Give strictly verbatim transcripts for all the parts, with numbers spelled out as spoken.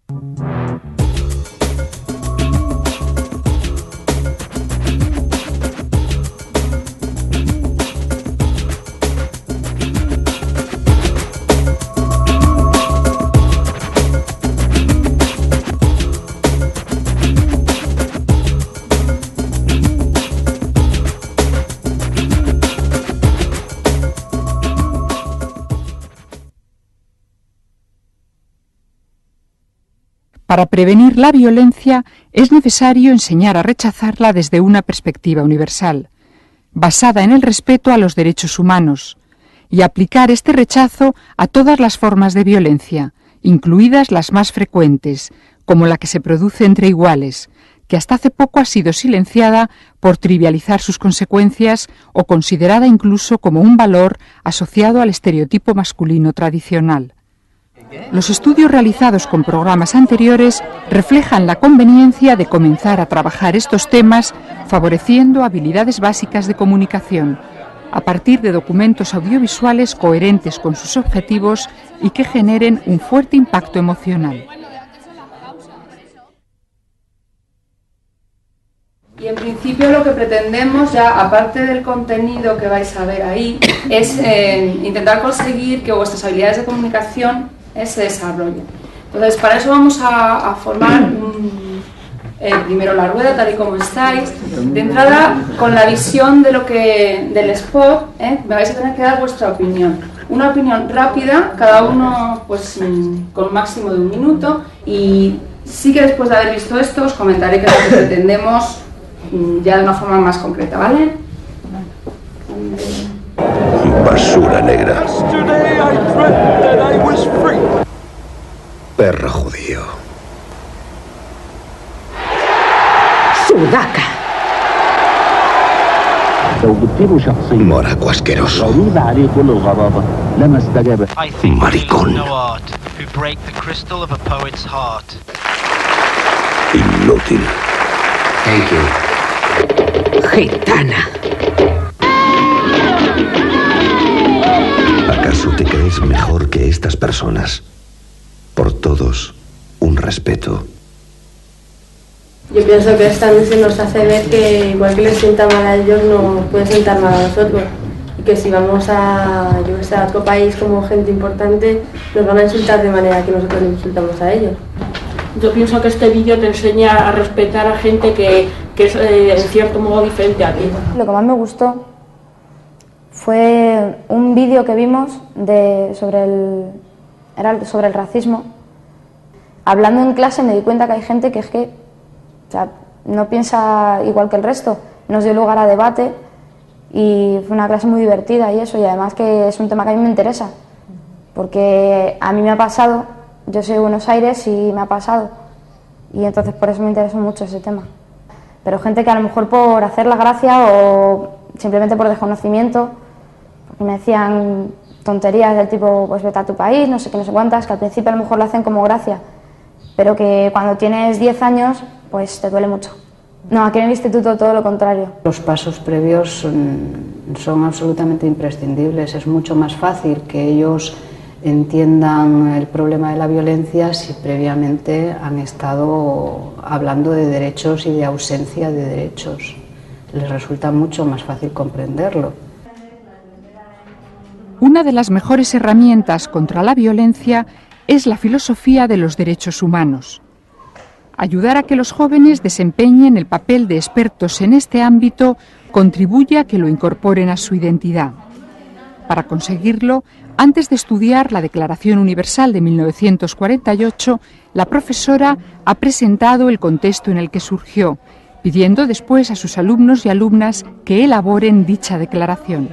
Para prevenir la violencia es necesario enseñar a rechazarla desde una perspectiva universal, basada en el respeto a los derechos humanos, y aplicar este rechazo a todas las formas de violencia, incluidas las más frecuentes, como la que se produce entre iguales, que hasta hace poco ha sido silenciada por trivializar sus consecuencias o considerada incluso como un valor asociado al estereotipo masculino tradicional. Los estudios realizados con programas anteriores reflejan la conveniencia de comenzar a trabajar estos temas favoreciendo habilidades básicas de comunicación, a partir de documentos audiovisuales coherentes con sus objetivos y que generen un fuerte impacto emocional. Y en principio lo que pretendemos, ya aparte del contenido que vais a ver ahí, es eh, intentar conseguir que vuestras habilidades de comunicación eh, se desarrollen. Entonces, para eso vamos a, a formar un, eh, primero la rueda, tal y como estáis. De entrada, con la visión de lo que, del spot, eh, me vais a tener que dar vuestra opinión. Una opinión rápida, cada uno pues con un máximo de un minuto, y sí que después de haber visto esto os comentaré qué es lo que pretendemos ya de una forma más concreta, ¿vale? Basura negra. Perro judío. Sudaca. Moraco asqueroso. Maricón. Inútil. Thank you. Gitana. ¿Acaso te crees mejor que estas personas? Por todos, un respeto. Yo pienso que esta misión nos hace ver que igual que les sienta mal a ellos, no puede sentar mal a nosotros. Y que si vamos a, yo que sé, a otro país como gente importante, nos van a insultar de manera que nosotros insultamos a ellos. Yo pienso que este vídeo te enseña a respetar a gente que, que es eh, en cierto modo diferente a ti. Lo que más me gustó fue un vídeo que vimos de, sobre, el, era sobre el racismo. Hablando en clase me di cuenta que hay gente que es que o sea, no piensa igual que el resto. Nos dio lugar a debate y fue una clase muy divertida y eso, y además que es un tema que a mí me interesa, porque a mí me ha pasado. Yo soy de Buenos Aires y me ha pasado, y entonces por eso me interesa mucho ese tema. Pero gente que a lo mejor por hacer la gracia o simplemente por desconocimiento, porque me decían tonterías del tipo, pues vete a tu país, no sé qué, no sé cuántas, que al principio a lo mejor lo hacen como gracia, pero que cuando tienes diez años, pues te duele mucho. No, aquí en el instituto todo lo contrario. Los pasos previos son, son absolutamente imprescindibles. Es mucho más fácil que ellos entiendan el problema de la violencia si previamente han estado hablando de derechos y de ausencia de derechos. Les resulta mucho más fácil comprenderlo. Una de las mejores herramientas contra la violencia es la filosofía de los derechos humanos. Ayudar a que los jóvenes desempeñen el papel de expertos en este ámbito contribuye a que lo incorporen a su identidad. Para conseguirlo, antes de estudiar la Declaración Universal de mil novecientos cuarenta y ocho, la profesora ha presentado el contexto en el que surgió, pidiendo después a sus alumnos y alumnas que elaboren dicha declaración.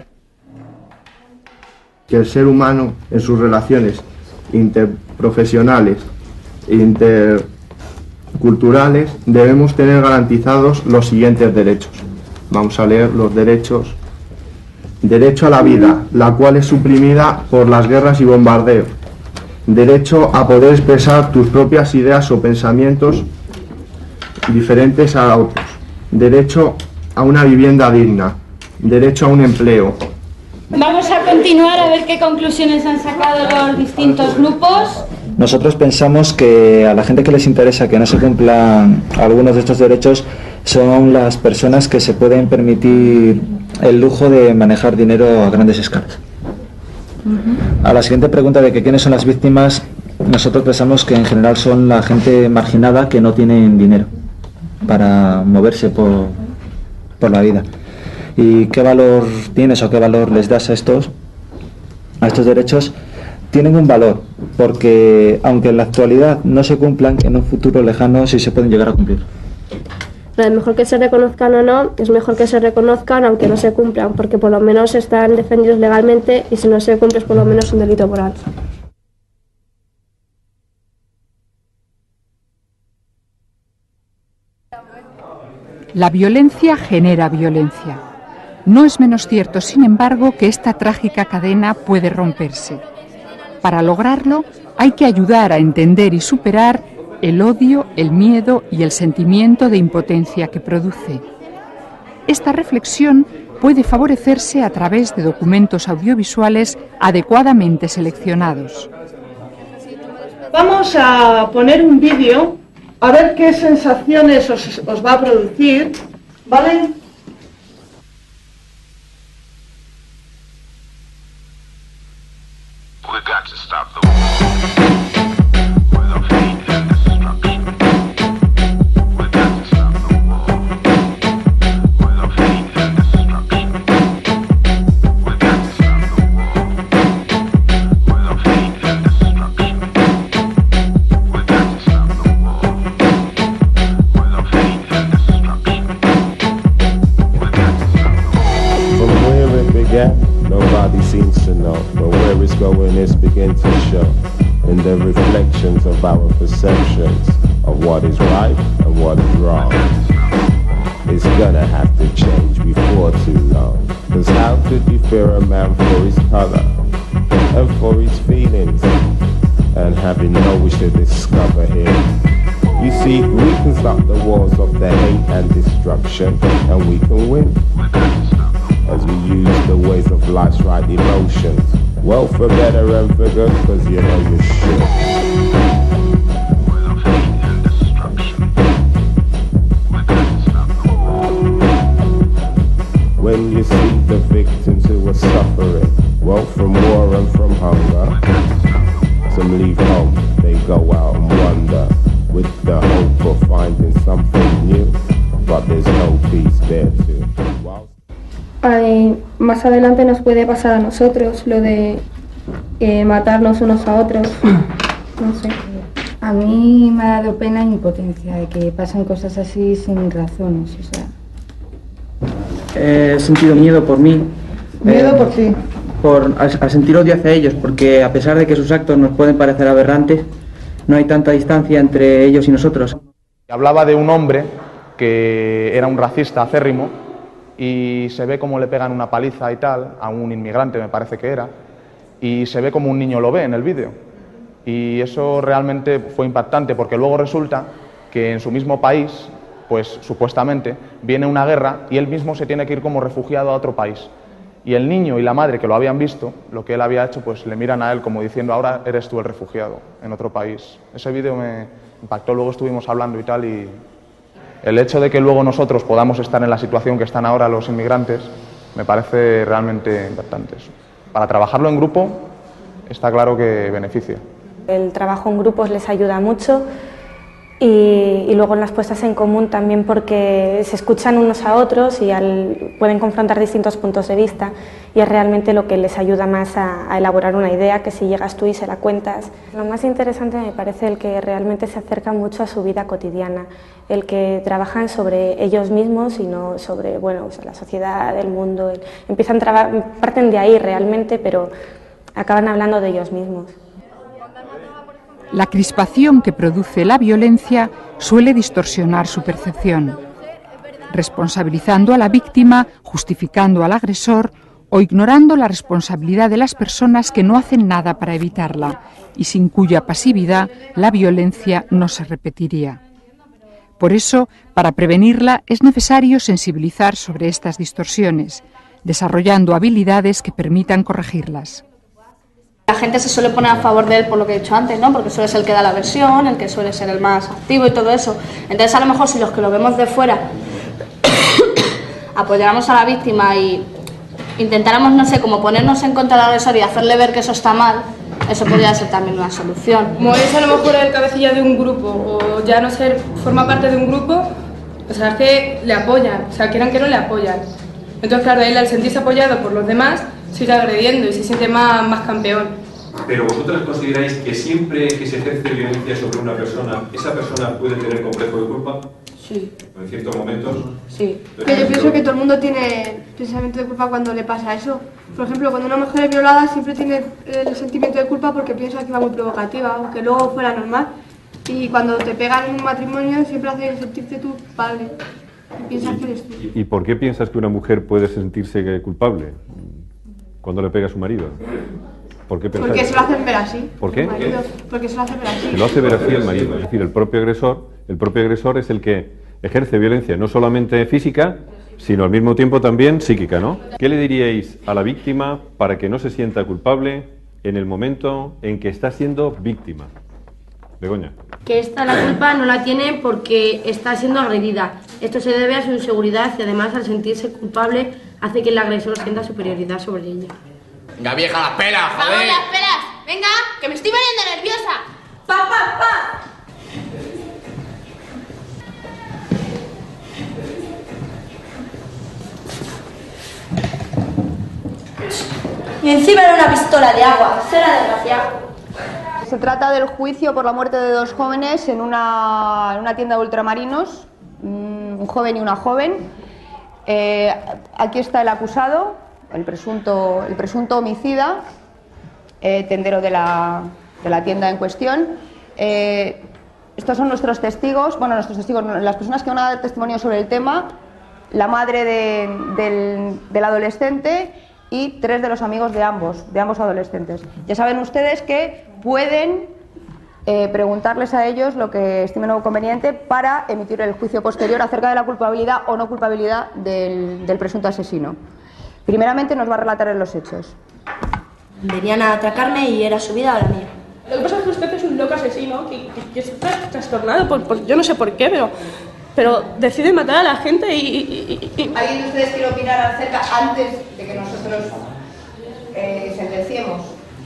Que el ser humano en sus relaciones interprofesionales e interculturales debemos tener garantizados los siguientes derechos. Vamos a leer los derechos. Derecho a la vida, la cual es suprimida por las guerras y bombardeos. Derecho a poder expresar tus propias ideas o pensamientos diferentes a otros. Derecho a una vivienda digna. Derecho a un empleo. Vamos a continuar a ver qué conclusiones han sacado los distintos grupos. Nosotros pensamos que a la gente que les interesa que no se cumplan algunos de estos derechos son las personas que se pueden permitir el lujo de manejar dinero a grandes escalas. A la siguiente pregunta de que quiénes son las víctimas, nosotros pensamos que en general son la gente marginada que no tienen dinero para moverse por, por la vida. ¿Y qué valor tienes o qué valor les das a estos, a estos derechos? Tienen un valor, porque aunque en la actualidad no se cumplan, en un futuro lejano sí se pueden llegar a cumplir. Es mejor que se reconozcan o no, es mejor que se reconozcan aunque no se cumplan, porque por lo menos están defendidos legalmente y si no se cumple es por lo menos un delito moral. La violencia genera violencia. No es menos cierto, sin embargo, que esta trágica cadena puede romperse. Para lograrlo, hay que ayudar a entender y superar el odio, el miedo y el sentimiento de impotencia que produce. Esta reflexión puede favorecerse a través de documentos audiovisuales adecuadamente seleccionados. Vamos a poner un vídeo a ver qué sensaciones os, os va a producir, ¿vale? We got to stop the war. With our hate and destruction. We got to stop the war. With our hate and destruction. We got to stop the war. With our hate and destruction. We got to stop the war. With our hate and destruction. We got to stop the war. From where it began, nobody seems to know, but where it's going is begin to show in the reflections of our perceptions of what is right and what is wrong. It's gonna have to change before too long, cause how could you fear a man for his color and for his feelings, and having no wish to discover him? You see, we can stop the wars of the hate and destruction, and we can win as we use the ways of life's right emotions. Well, for better and for good, cause you know you should. When you see the victims who are suffering, well, from war and from hunger, some leave home, they go out and wander, with the hope of finding something new, but there's no peace there too. Wow. Ay, más adelante nos puede pasar a nosotros lo de eh, matarnos unos a otros, no sé. A mí me ha dado pena e impotencia de que pasen cosas así sin razones, o sea. He sentido miedo por mí. ¿Miedo eh, por ti? Por, a, a sentir odio hacia ellos, porque a pesar de que sus actos nos pueden parecer aberrantes, no hay tanta distancia entre ellos y nosotros. Hablaba de un hombre que era un racista acérrimo y se ve cómo le pegan una paliza y tal, a un inmigrante me parece que era, y se ve como un niño lo ve en el vídeo. Y eso realmente fue impactante porque luego resulta que en su mismo país, pues supuestamente, viene una guerra y él mismo se tiene que ir como refugiado a otro país. Y el niño y la madre que lo habían visto, lo que él había hecho, pues le miran a él como diciendo, ahora eres tú el refugiado en otro país. Ese vídeo me impactó, luego estuvimos hablando y tal, y el hecho de que luego nosotros podamos estar en la situación que están ahora los inmigrantes me parece realmente impactante eso. Para trabajarlo en grupo está claro que beneficia. El trabajo en grupos les ayuda mucho y, y luego en las puestas en común también porque se escuchan unos a otros y al, pueden confrontar distintos puntos de vista y es realmente lo que les ayuda más a, a elaborar una idea que si llegas tú y se la cuentas. Lo más interesante me parece el que realmente se acerca mucho a su vida cotidiana, el que trabajan sobre ellos mismos y no sobre bueno, o sea, la sociedad, el mundo, el, empiezan parten de ahí realmente, pero acaban hablando de ellos mismos. La crispación que produce la violencia suele distorsionar su percepción, responsabilizando a la víctima, justificando al agresor o ignorando la responsabilidad de las personas que no hacen nada para evitarla y sin cuya pasividad la violencia no se repetiría. Por eso, para prevenirla es necesario sensibilizar sobre estas distorsiones, desarrollando habilidades que permitan corregirlas. La gente se suele poner a favor de él por lo que he dicho antes, ¿no? Porque suele ser el que da la versión, el que suele ser el más activo y todo eso. Entonces, a lo mejor si los que lo vemos de fuera apoyáramos a la víctima y intentáramos, no sé, como ponernos en contra del agresor y hacerle ver que eso está mal, eso podría ser también una solución. Como es a lo mejor el cabecilla de un grupo o ya no ser, forma parte de un grupo, o sea, es que le apoyan, o sea, quieran que no le apoyan. Entonces, claro, él al sentirse apoyado por los demás, sigue agrediendo y se siente más, más campeón. Pero vosotras consideráis que siempre que se ejerce violencia sobre una persona, esa persona puede tener complejo de culpa. Sí. En ciertos momentos. Sí. Que yo pienso que todo el mundo tiene pensamiento de culpa cuando le pasa eso. Por ejemplo, cuando una mujer es violada siempre tiene el sentimiento de culpa porque piensa que va muy provocativa, aunque luego fuera normal. Y cuando te pegan en un matrimonio siempre hace sentirte tú culpable. Y piensas que eres tú. ¿Y por qué piensas que una mujer puede sentirse culpable cuando le pega a su marido? ¿Por qué pensáis? Porque se lo hacen ver así. ¿Por qué? Marido, porque se lo hacen ver así. Se lo hace ver así el marido. Es decir, el propio agresor, el propio agresor es el que ejerce violencia no solamente física, sino al mismo tiempo también psíquica, ¿no? ¿Qué le diríais a la víctima para que no se sienta culpable en el momento en que está siendo víctima? Begoña. Que esta la culpa no la tiene porque está siendo agredida. Esto se debe a su inseguridad y además al sentirse culpable hace que el agresor sienta superioridad sobre ella. Venga, vieja, las pelas, joder. Vamos, las pelas. Venga, que me estoy poniendo nerviosa. Pa, pa, pa. Y encima era una pistola de agua. Será desgraciado. Se trata del juicio por la muerte de dos jóvenes en una, en una tienda de ultramarinos, un joven y una joven. Eh, aquí está el acusado, el presunto, el presunto homicida, eh, tendero de la, de la tienda en cuestión. Eh, estos son nuestros testigos, bueno, nuestros testigos, las personas que van a dar testimonio sobre el tema, la madre de, del, del adolescente y tres de los amigos de ambos, de ambos adolescentes. Ya saben ustedes que pueden eh, preguntarles a ellos lo que estimen conveniente para emitir el juicio posterior acerca de la culpabilidad o no culpabilidad del, del presunto asesino. Primeramente nos va a relatar los hechos. Venían a atracarme y era su vida o la mía. Lo que pasa es que usted es un loco asesino que, que, que está trastornado por, por yo no sé por qué, pero, pero decide matar a la gente y... y, y, y... ¿Alguien de ustedes quiere opinar acerca antes de que nosotros eh, sentenciemos?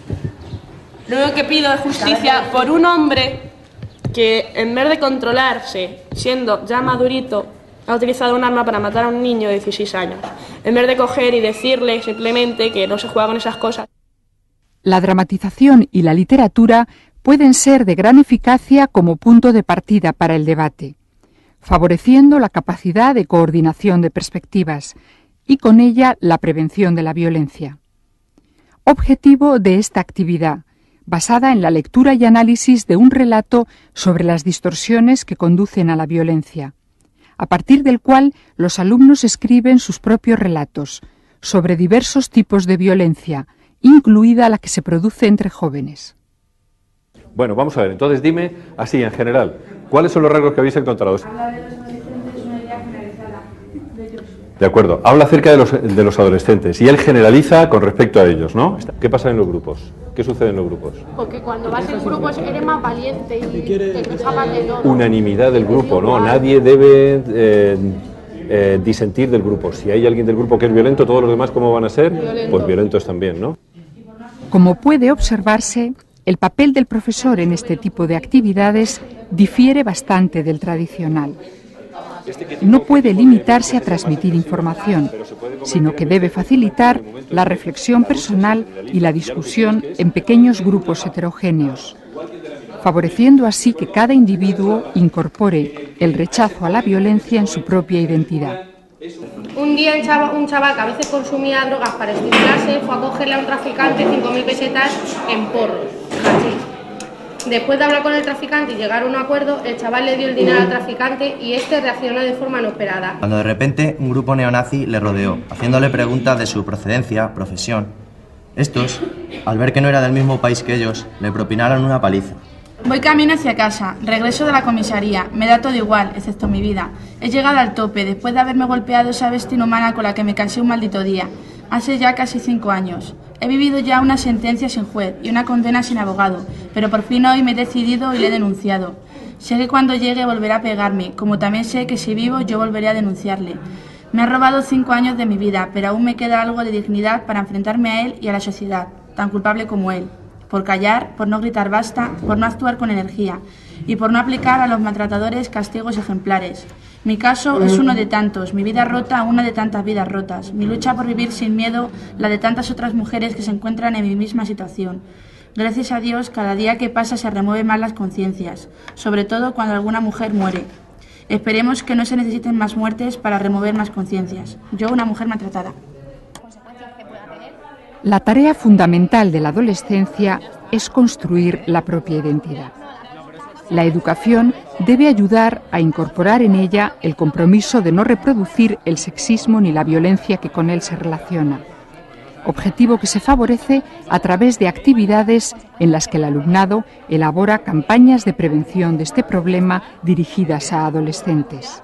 Lo único que pido es justicia por un hombre que en vez de controlarse, siendo ya madurito, ha utilizado un arma para matar a un niño de dieciséis años. En vez de coger y decirle simplemente que no se juega con esas cosas. La dramatización y la literatura pueden ser de gran eficacia como punto de partida para el debate, favoreciendo la capacidad de coordinación de perspectivas y con ella la prevención de la violencia. Objetivo de esta actividad, basada en la lectura y análisis de un relato sobre las distorsiones que conducen a la violencia, a partir del cual los alumnos escriben sus propios relatos sobre diversos tipos de violencia, incluida la que se produce entre jóvenes. Bueno, vamos a ver, entonces dime, así en general, ¿cuáles son los rasgos que habéis encontrado? Habla de los adolescentes, una idea generalizada de ellos. De acuerdo, habla acerca de los, de los adolescentes y él generaliza con respecto a ellos, ¿no? ¿Qué pasa en los grupos? ¿Qué sucede en los grupos? Porque cuando vas en grupos eres más valiente y te escapas de todo. Unanimidad del grupo, ¿no? Nadie debe eh, eh, disentir del grupo. Si hay alguien del grupo que es violento, todos los demás, ¿cómo van a ser? Violento. Pues violentos también, ¿no? Como puede observarse, el papel del profesor en este tipo de actividades difiere bastante del tradicional. No puede limitarse a transmitir información, sino que debe facilitar la reflexión personal y la discusión en pequeños grupos heterogéneos, favoreciendo así que cada individuo incorpore el rechazo a la violencia en su propia identidad. Un día un chaval, un chaval que a veces consumía drogas para estimularse fue a cogerle a un traficante cinco mil pesetas en porros, hachís. Después de hablar con el traficante y llegar a un acuerdo, el chaval le dio el dinero al traficante y este reaccionó de forma no esperada. Cuando de repente un grupo neonazi le rodeó, haciéndole preguntas de su procedencia, profesión. Estos, al ver que no era del mismo país que ellos, le propinaron una paliza. Voy camino hacia casa, regreso de la comisaría, me da todo igual, excepto mi vida. He llegado al tope, después de haberme golpeado esa bestia inhumana con la que me cansé un maldito día, hace ya casi cinco años. He vivido ya una sentencia sin juez y una condena sin abogado, pero por fin hoy me he decidido y le he denunciado. Sé que cuando llegue volverá a pegarme, como también sé que si vivo yo volveré a denunciarle. Me ha robado cinco años de mi vida, pero aún me queda algo de dignidad para enfrentarme a él y a la sociedad, tan culpable como él. Por callar, por no gritar basta, por no actuar con energía y por no aplicar a los maltratadores castigos ejemplares. Mi caso es uno de tantos, mi vida rota, una de tantas vidas rotas. Mi lucha por vivir sin miedo, la de tantas otras mujeres que se encuentran en mi misma situación. Gracias a Dios, cada día que pasa se remueven más las conciencias, sobre todo cuando alguna mujer muere. Esperemos que no se necesiten más muertes para remover más conciencias. Yo, una mujer maltratada. La tarea fundamental de la adolescencia es construir la propia identidad. La educación debe ayudar a incorporar en ella el compromiso de no reproducir el sexismo ni la violencia que con él se relaciona, objetivo que se favorece a través de actividades en las que el alumnado elabora campañas de prevención de este problema dirigidas a adolescentes.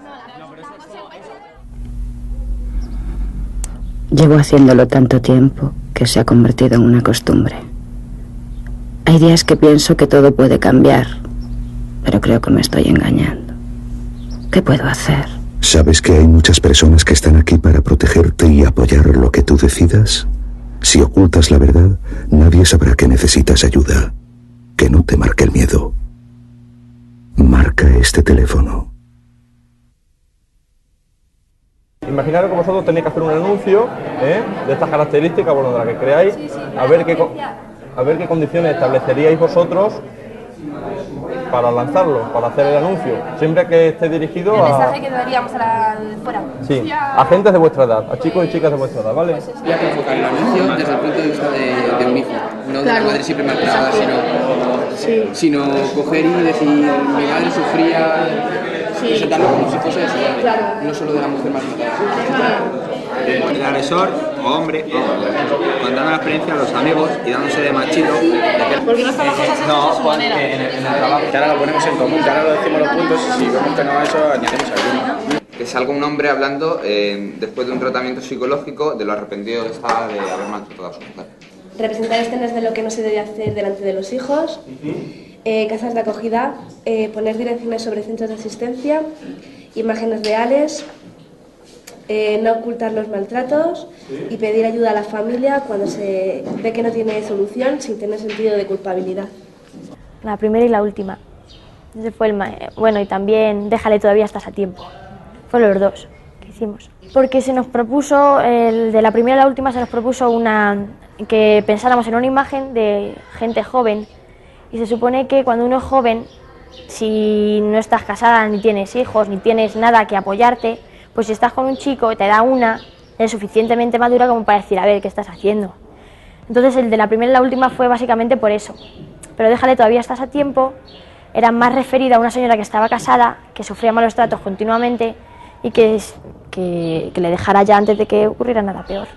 Llevo haciéndolo tanto tiempo que se ha convertido en una costumbre. Hay días que pienso que todo puede cambiar, pero creo que me estoy engañando. ¿Qué puedo hacer? ¿Sabes que hay muchas personas que están aquí para protegerte y apoyar lo que tú decidas? Si ocultas la verdad, nadie sabrá que necesitas ayuda. Que no te marque el miedo. Marca este teléfono. Imaginaros que vosotros tenéis que hacer un anuncio ¿eh? de estas características, bueno, de las que creáis, a ver qué, a ver qué condiciones estableceríais vosotros para lanzarlo, para hacer el anuncio, siempre que esté dirigido el a... El mensaje que daríamos a la de fuera. Sí, a gente de vuestra edad, a chicos y chicas de vuestra edad, ¿vale? Pues ya que enfocar el anuncio desde el punto de vista de, de un hijo, no de la madre siempre maltratada, sino, sí. sino coger y decir, mi madre sufría, sí. presentarlo como si fuese eso, ¿vale? Claro. No solo de la mujer maltratada. El agresor, o hombre, o hombre, contando la experiencia a los amigos y dándose de machito. De que... Porque no están las cosas hechas no, a su manera. En el, en el trabajo. Que ahora lo ponemos en común, que ahora lo decimos los puntos y si vemos que no eso, añadimos alguno. Que salga un hombre hablando eh, después de un tratamiento psicológico de lo arrepentido que estaba de haber maltratado a su mujer. Representar escenas de lo que no se debe hacer delante de los hijos, eh, casas de acogida, eh, poner direcciones sobre centros de asistencia, imágenes reales, eh, no ocultar los maltratos y pedir ayuda a la familia cuando se ve que no tiene solución sin tener sentido de culpabilidad. La primera y la última. Ese fue el ma- bueno, y también déjale, todavía estás a tiempo. Fueron los dos que hicimos. Porque se nos propuso, el de la primera y la última se nos propuso una que pensáramos en una imagen de gente joven y se supone que cuando uno es joven, si no estás casada, ni tienes hijos, ni tienes nada que apoyarte, pues si estás con un chico y te da una, es suficientemente madura como para decir, a ver, ¿qué estás haciendo? Entonces el de la primera y la última fue básicamente por eso. Pero déjale, todavía estás a tiempo, era más referida a una señora que estaba casada, que sufría malos tratos continuamente y que, que, que le dejara ya antes de que ocurriera nada peor.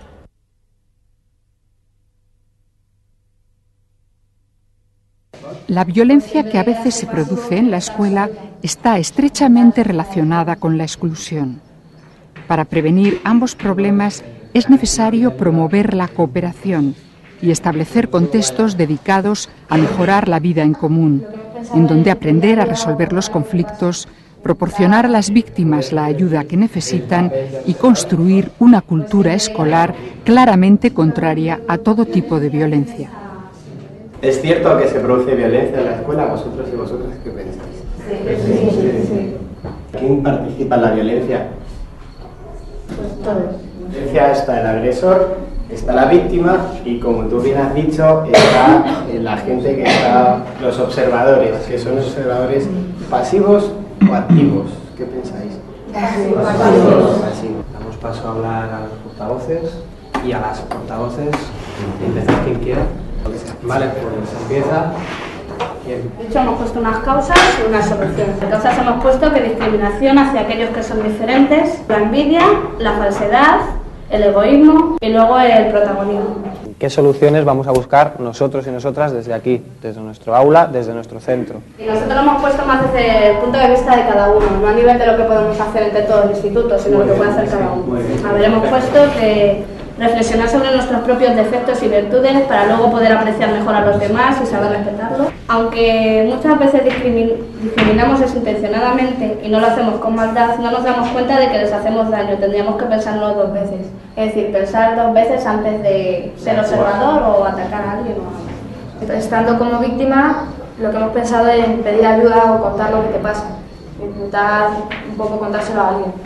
La violencia que a veces se produce en la escuela está estrechamente relacionada con la exclusión. Para prevenir ambos problemas es necesario promover la cooperación y establecer contextos dedicados a mejorar la vida en común, en donde aprender a resolver los conflictos, proporcionar a las víctimas la ayuda que necesitan y construir una cultura escolar claramente contraria a todo tipo de violencia. ¿Es cierto que se produce violencia en la escuela? ¿Vosotros y vosotras qué pensáis? Sí, sí, sí. ¿Quién participa en la violencia? Pues todos. En la violencia está el agresor, está la víctima y, como tú bien has dicho, está la gente que está, los observadores, que son los observadores pasivos o activos. ¿Qué pensáis? Pasivos. Pasivos. Pasivos. Damos paso a hablar a los portavoces y a las portavoces. Empezar quien quiera. Vale, pues empieza. Bien. De hecho, hemos puesto unas causas y una solución. Las causas hemos puesto que discriminación hacia aquellos que son diferentes, la envidia, la falsedad, el egoísmo y luego el protagonismo. ¿Qué soluciones vamos a buscar nosotros y nosotras desde aquí, desde nuestro aula, desde nuestro centro? Y nosotros lo hemos puesto más desde el punto de vista de cada uno, no a nivel de lo que podemos hacer entre todos los institutos, sino lo que puede hacer cada uno. A ver, hemos puesto que reflexionar sobre nuestros propios defectos y virtudes para luego poder apreciar mejor a los demás y saber respetarlos. Aunque muchas veces discrimin discriminamos desintencionadamente y no lo hacemos con maldad, no nos damos cuenta de que les hacemos daño. Tendríamos que pensarlo dos veces. Es decir, pensar dos veces antes de ser observador o atacar a alguien. Estando como víctima, lo que hemos pensado es pedir ayuda o contar lo que te pasa. Intentar un poco contárselo a alguien.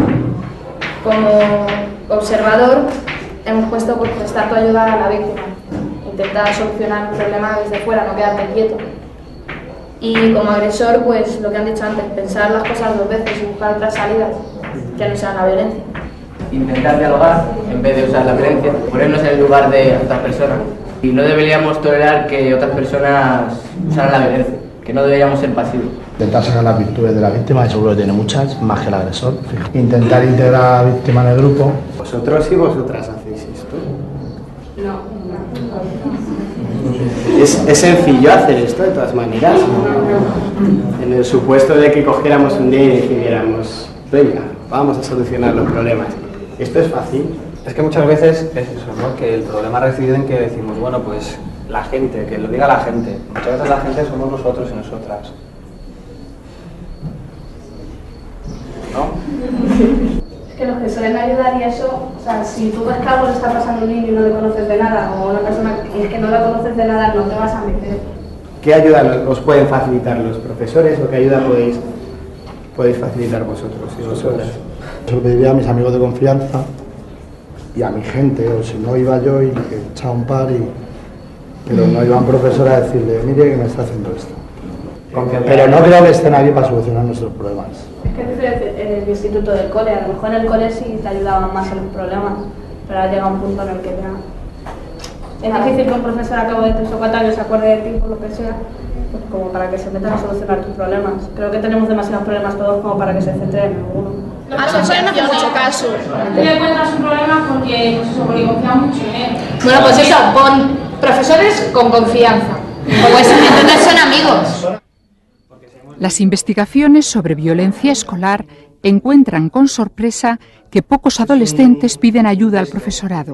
Como observador, hemos puesto pues, prestar tu ayuda a la víctima, intentar solucionar un problema desde fuera, no quedarte quieto. Y como agresor, pues lo que han dicho antes, pensar las cosas dos veces y buscar otras salidas que no sean la violencia. Intentar dialogar en vez de usar la violencia, ponernos en el lugar de otras personas. Y no deberíamos tolerar que otras personas usaran la violencia, que no deberíamos ser pasivos. Intentar sacar las virtudes de la víctima, y seguro que tiene muchas, más que el agresor. Intentar integrar a la víctima en el grupo. ¿Vosotros y vosotras hacéis esto? No. Es, es sencillo hacer esto de todas maneras. En el supuesto de que cogiéramos un día y decidiéramos, venga, vamos a solucionar los problemas. ¿Esto es fácil? Es que muchas veces es eso, ¿no? Que el problema reside en que decimos, bueno, pues la gente, que lo diga la gente. Muchas veces la gente somos nosotros y nosotras. ¿No? Es que los que suelen ayudar y eso, o sea, si tú ves que algo le está pasando a un niño y no le conoces de nada, o a una persona que no la conoces de nada, no te vas a meter. ¿Qué ayuda os pueden facilitar los profesores o qué ayuda podéis, podéis facilitar vosotros y vosotras? Se lo pediría a mis amigos de confianza y a mi gente, o si no iba yo y que echaba un par, y, pero no iban profesores a decirle, mire que me está haciendo esto. Pero no creo que esté nadie para solucionar nuestros problemas. Es que es diferente en el instituto del cole, a lo mejor en el cole sí te ayudaban más en los problemas, pero ahora llega un punto en el que ya... Es difícil que un profesor a cabo de tres o cuatro años se acuerde de ti, por lo que sea, pues como para que se metan a solucionar tus problemas. Creo que tenemos demasiados problemas todos como para que se centren en alguno. A su no hace mucho caso. Tú le cuentas un problema porque, pues eso, porque confía mucho en él. Bueno, pues eso, pon profesores con confianza. Pues entonces son amigos. Las investigaciones sobre violencia escolar encuentran con sorpresa que pocos adolescentes piden ayuda al profesorado.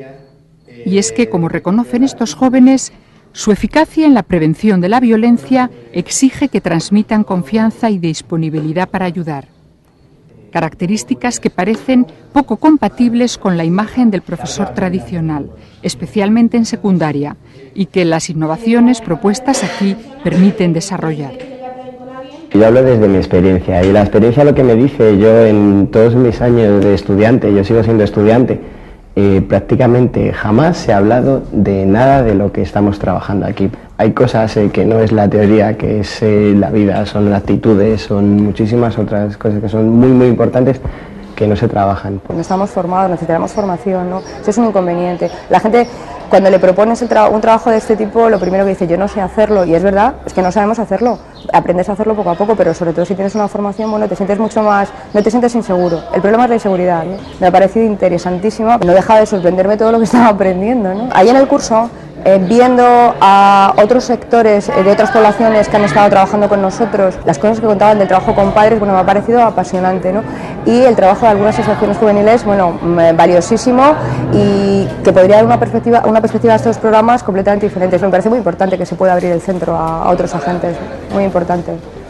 Y es que, como reconocen estos jóvenes, su eficacia en la prevención de la violencia exige que transmitan confianza y disponibilidad para ayudar. Características que parecen poco compatibles con la imagen del profesor tradicional, especialmente en secundaria, y que las innovaciones propuestas aquí permiten desarrollar. Yo hablo desde mi experiencia, y la experiencia lo que me dice, yo en todos mis años de estudiante, yo sigo siendo estudiante, eh, prácticamente jamás se ha hablado de nada de lo que estamos trabajando aquí. Hay cosas eh, que no es la teoría, que es eh, la vida, son las actitudes, son muchísimas otras cosas que son muy muy importantes que no se trabajan. No estamos formados, necesitamos formación, ¿no? Eso es un inconveniente. La gente, cuando le propones el tra un trabajo de este tipo, lo primero que dice, yo no sé hacerlo, y es verdad, es que no sabemos hacerlo. Aprendes a hacerlo poco a poco, pero sobre todo si tienes una formación, bueno, te sientes mucho más, no te sientes inseguro. El problema es la inseguridad, ¿no? Me ha parecido interesantísimo, no deja de sorprenderme todo lo que estaba aprendiendo, ¿no? Ahí en el curso, Eh, viendo a otros sectores eh, de otras poblaciones que han estado trabajando con nosotros, las cosas que contaban del trabajo con padres, bueno, me ha parecido apasionante, ¿no? Y el trabajo de algunas asociaciones juveniles, bueno, valiosísimo, y que podría dar una perspectiva, una perspectiva a estos programas completamente diferentes. Me parece muy importante que se pueda abrir el centro a, a otros agentes, muy importante,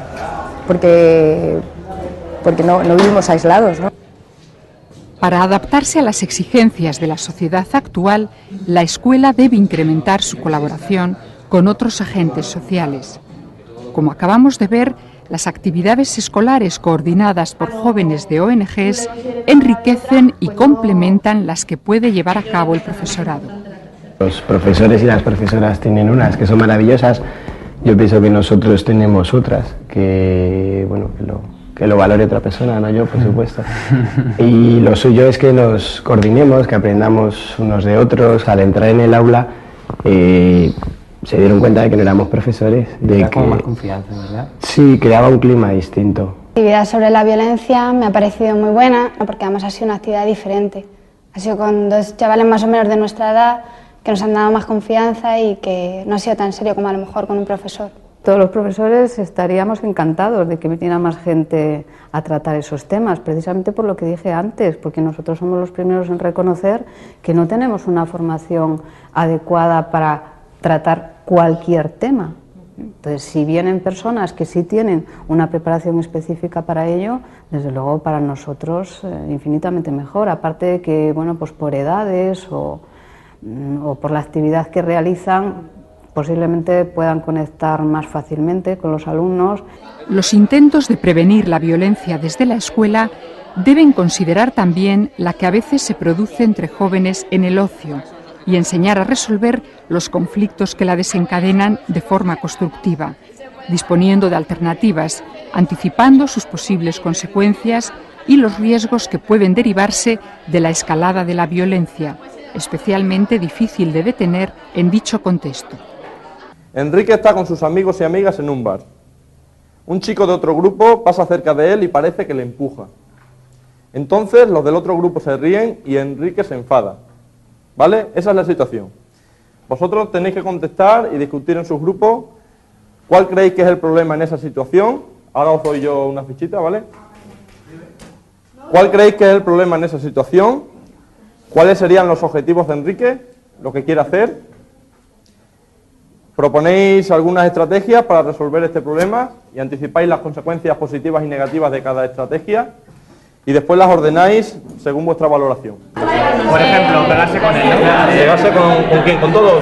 porque, porque no, no vivimos aislados, ¿no? Para adaptarse a las exigencias de la sociedad actual, la escuela debe incrementar su colaboración con otros agentes sociales. Como acabamos de ver, las actividades escolares coordinadas por jóvenes de O N Ges enriquecen y complementan las que puede llevar a cabo el profesorado. Los profesores y las profesoras tienen unas que son maravillosas. Yo pienso que nosotros tenemos otras, que, bueno, que lo... que lo valore otra persona, no yo, por supuesto. Y lo suyo es que nos coordinemos, que aprendamos unos de otros. Al entrar en el aula eh, se dieron cuenta de que no éramos profesores. De Era que, como más confianza, ¿verdad? Sí, creaba un clima distinto. La actividad sobre la violencia me ha parecido muy buena, porque además ha sido una actividad diferente. Ha sido con dos chavales más o menos de nuestra edad que nos han dado más confianza y que no ha sido tan serio como a lo mejor con un profesor. Todos los profesores estaríamos encantados de que viniera más gente a tratar esos temas, precisamente por lo que dije antes, porque nosotros somos los primeros en reconocer que no tenemos una formación adecuada para tratar cualquier tema. Entonces, si vienen personas que sí tienen una preparación específica para ello, desde luego para nosotros eh, infinitamente mejor, aparte de que, bueno, pues por edades o, o por la actividad que realizan, posiblemente puedan conectar más fácilmente con los alumnos. Los intentos de prevenir la violencia desde la escuela deben considerar también la que a veces se produce entre jóvenes en el ocio y enseñar a resolver los conflictos que la desencadenan de forma constructiva, disponiendo de alternativas, anticipando sus posibles consecuencias y los riesgos que pueden derivarse de la escalada de la violencia, especialmente difícil de detener en dicho contexto. Enrique está con sus amigos y amigas en un bar. Un chico de otro grupo pasa cerca de él y parece que le empuja. Entonces los del otro grupo se ríen y Enrique se enfada. ¿Vale? Esa es la situación. Vosotros tenéis que contestar y discutir en sus grupos cuál creéis que es el problema en esa situación. Ahora os doy yo una fichita, ¿vale? ¿Cuál creéis que es el problema en esa situación? ¿Cuáles serían los objetivos de Enrique? ¿Lo que quiere hacer? Proponéis algunas estrategias para resolver este problema y anticipáis las consecuencias positivas y negativas de cada estrategia y después las ordenáis según vuestra valoración. Por ejemplo, pegarse con él. ¿Pegarse con, con quién? ¿Con todos?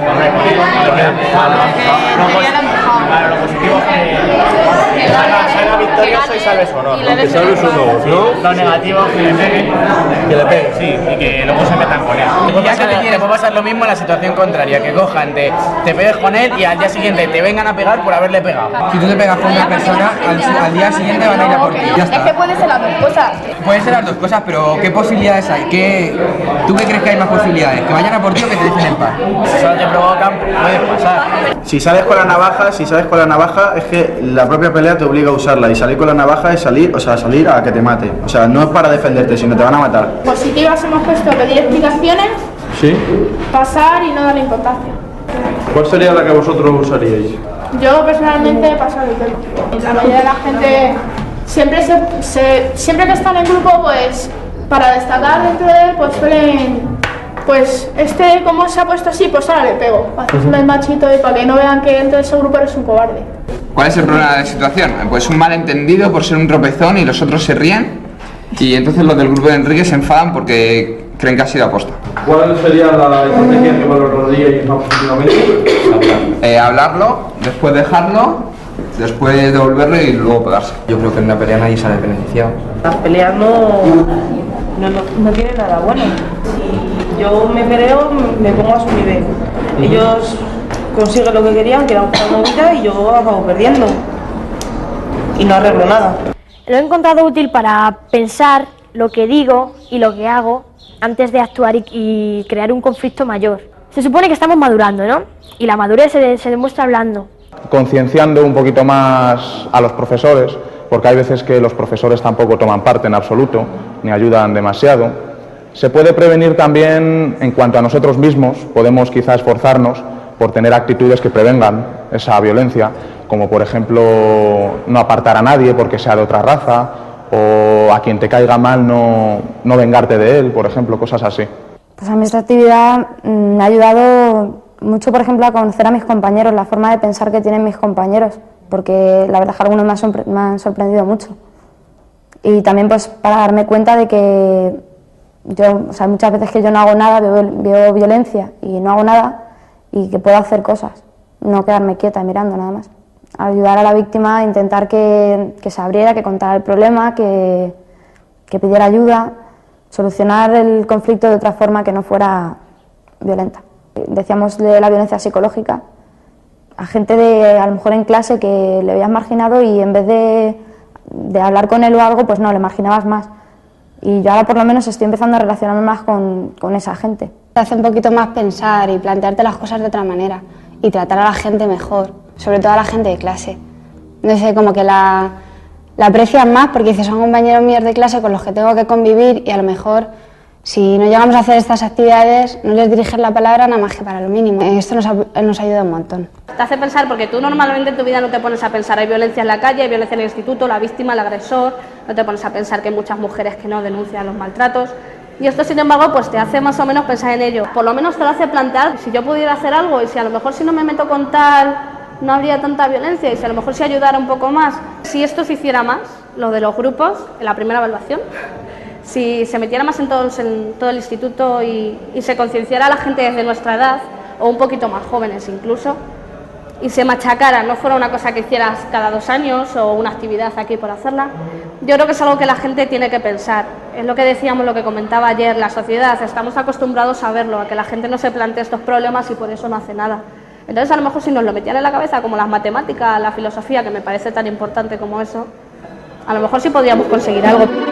Claro, lo positivo es que salga victorioso y salve su honor. Que salve su honor, ¿no? Lo negativo es que le peguen. Que le peguen. Sí, y que luego se metan con él. Y ya que te quiere, puede pasar lo mismo en la situación contraria, que cojan, te, te pegues con él y al día siguiente te vengan a pegar por haberle pegado. Si tú te pegas con una persona, al, al día siguiente van a ir a por ti. Ya está. Es que puede ser las dos cosas. Pueden ser las dos cosas, pero ¿qué posibilidades hay? ¿Qué, ¿Tú qué crees que hay más posibilidades? ¿Que vayan a por ti o que te dejen en paz? Si solo te provocan, puede pasar. Si sales con la navaja, si sales con la navaja es que la propia pelea te obliga a usarla y salir con la navaja es salir, o sea, salir a que te mate. O sea, no es para defenderte, sino te van a matar. Positivas hemos puesto pedir explicaciones, ¿Sí? pasar y no darle importancia. ¿Cuál sería la que vosotros usaríais? Yo personalmente he pasado el tema. La mayoría de la gente siempre se, se, siempre que están en grupo, pues para destacar dentro de él, pues suelen, pues este como se ha puesto así, pues ahora le pego, para hacerle el machito y para que no vean que dentro de ese grupo eres un cobarde. ¿Cuál es el problema de la situación? Pues un malentendido por ser un tropezón y los otros se ríen y entonces los del grupo de Enrique se enfadan porque creen que ha sido aposta. ¿Cuál sería la estrategia que valoraríais más positivamente? Eh, hablarlo, después dejarlo, después devolverlo y luego pegarse. Yo creo que en una pelea nadie sale beneficiado. Las peleas no, no, no, no tienen nada bueno. Si yo me peleo, me pongo a su nivel. Ellos consiguen lo que querían, que era una movida, y yo acabo perdiendo. Y no arreglo nada. Lo he encontrado útil para pensar lo que digo y lo que hago antes de actuar y, y crear un conflicto mayor. Se supone que estamos madurando, ¿no? Y la madurez se, se demuestra hablando. Concienciando un poquito más a los profesores, porque hay veces que los profesores tampoco toman parte en absoluto, ni ayudan demasiado. Se puede prevenir también en cuanto a nosotros mismos, podemos quizá esforzarnos por tener actitudes que prevengan esa violencia, como por ejemplo no apartar a nadie porque sea de otra raza, o a quien te caiga mal no, no vengarte de él, por ejemplo, cosas así. Pues a mí esta actividad me ha ayudado mucho, por ejemplo, a conocer a mis compañeros, la forma de pensar que tienen mis compañeros, porque la verdad es que algunos me han, sorpre me han sorprendido mucho. Y también pues para darme cuenta de que yo, o sea, muchas veces que yo no hago nada, veo, veo violencia y no hago nada, y que puedo hacer cosas, no quedarme quieta mirando nada más. Ayudar a la víctima, intentar que, que se abriera, que contara el problema, que, que pidiera ayuda, solucionar el conflicto de otra forma que no fuera violenta. Decíamos de la violencia psicológica, a gente de, a lo mejor en clase que le habías marginado y en vez de, de hablar con él o algo, pues no, le marginabas más. Y yo ahora por lo menos estoy empezando a relacionarme más con, con esa gente. Te hace un poquito más pensar y plantearte las cosas de otra manera y tratar a la gente mejor, sobre todo a la gente de clase. No sé, como que la, la aprecias más porque dices, son compañeros míos de clase con los que tengo que convivir y a lo mejor Si no llegamos a hacer estas actividades, no les diriges la palabra nada más que para lo mínimo. Esto nos, nos ayuda un montón. Te hace pensar, porque tú normalmente en tu vida no te pones a pensar, hay violencia en la calle, hay violencia en el instituto, la víctima, el agresor, no te pones a pensar que hay muchas mujeres que no denuncian los maltratos. Y esto, sin embargo, pues te hace más o menos pensar en ello. Por lo menos te lo hace plantear, si yo pudiera hacer algo y si a lo mejor si no me meto con tal, no habría tanta violencia y si a lo mejor si ayudara un poco más. Si esto se hiciera más, lo de los grupos, en la primera evaluación, si se metiera más en todo, en todo el instituto y, y se concienciara a la gente desde nuestra edad, o un poquito más jóvenes incluso, y se machacara, no fuera una cosa que hicieras cada dos años o una actividad aquí por hacerla, yo creo que es algo que la gente tiene que pensar. Es lo que decíamos, lo que comentaba ayer, la sociedad, estamos acostumbrados a verlo, a que la gente no se plantee estos problemas y por eso no hace nada. Entonces a lo mejor si nos lo metían en la cabeza, como las matemáticas, la filosofía, que me parece tan importante como eso, a lo mejor sí podríamos conseguir algo.